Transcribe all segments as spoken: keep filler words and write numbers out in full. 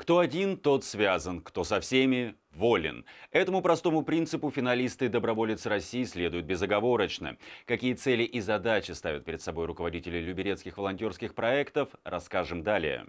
Кто один, тот связан, кто со всеми – волен. Этому простому принципу финалисты «Доброволец России» следуют безоговорочно. Какие цели и задачи ставят перед собой руководители люберецких волонтерских проектов, расскажем далее.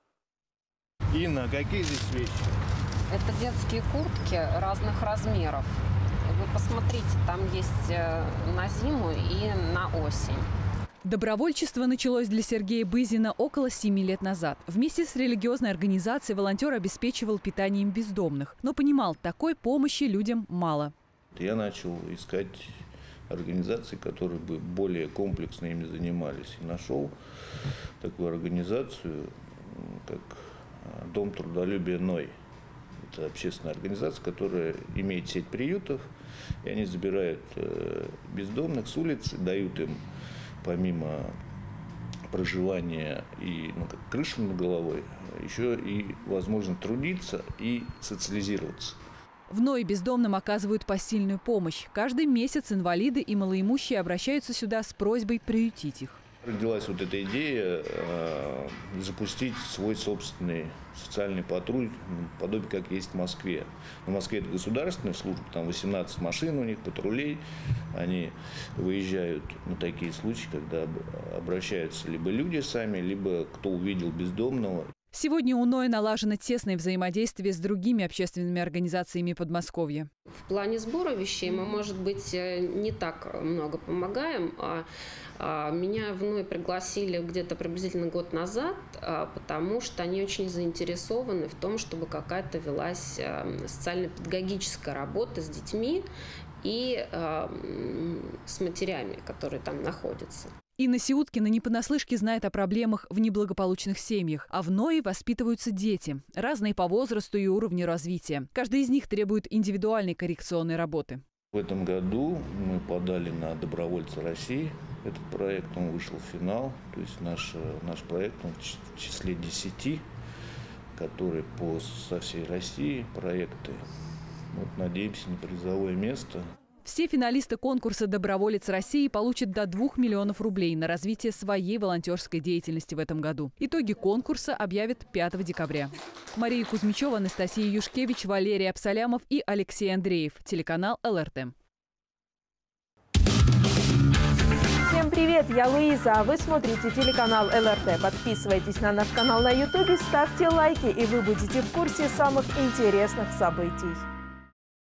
Инна, какие здесь вещи? Это детские куртки разных размеров. Вы посмотрите, там есть на зиму и на осень. Добровольчество началось для Сергея Бызина около семи лет назад. Вместе с религиозной организацией волонтер обеспечивал питанием бездомных, но понимал, такой помощи людям мало. Я начал искать организации, которые бы более комплексно ими занимались. И нашел такую организацию, как Дом трудолюбия Ной. Это общественная организация, которая имеет сеть приютов, и они забирают бездомных с улицы, дают им помимо проживания и ну, как крыши над головой, еще и возможно трудиться и социализироваться. В Ной бездомным оказывают посильную помощь. Каждый месяц инвалиды и малоимущие обращаются сюда с просьбой приютить их. Родилась вот эта идея э, запустить свой собственный социальный патруль, подобие как есть в Москве. В Москве это государственная служба, там восемнадцать машин у них, патрулей. Они выезжают на такие случаи, когда обращаются либо люди сами, либо кто увидел бездомного. Сегодня у Ной налажено тесное взаимодействие с другими общественными организациями Подмосковья. В плане сбора вещей мы, может быть, не так много помогаем. Меня в Ной пригласили где-то приблизительно год назад, потому что они очень заинтересованы в том, чтобы какая-то велась социально-педагогическая работа с детьми и с матерями, которые там находятся. Инна Сиуткина не понаслышке знает о проблемах в неблагополучных семьях, а в Ное воспитываются дети, разные по возрасту и уровню развития. Каждый из них требует индивидуальной коррекционной работы. В этом году мы подали на «Добровольца России». Этот проект, он вышел в финал. То есть наш, наш проект, он в числе десяти, которые по, со всей России проекты. Вот, надеемся на призовое место. Все финалисты конкурса «Доброволец России» получат до двух миллионов рублей на развитие своей волонтерской деятельности в этом году. Итоги конкурса объявят пятого декабря. Мария Кузьмичева, Анастасия Юшкевич, Валерий Абсалямов и Алексей Андреев. Телеканал ЛРТ. Всем привет, я Луиза, а вы смотрите телеканал ЛРТ. Подписывайтесь на наш канал на ютубе, ставьте лайки, и вы будете в курсе самых интересных событий.